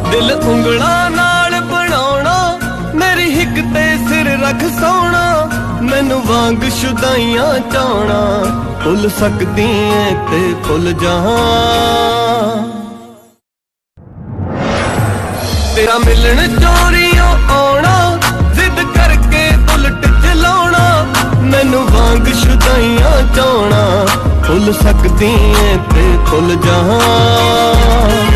दिल उंगलां नाल बनाउणा, मेरी हिक ते सिर रख सोना, मैनू वांग शुदाइयां चाहना, भुल सकदी ऐ ते भुल जां। तेरा मिलन चोरियों आना, जिद करके बुलट चलाउणा, मैनू वांग शुदाइयां चाहना, भुल सकदी ऐ ते भुल जां।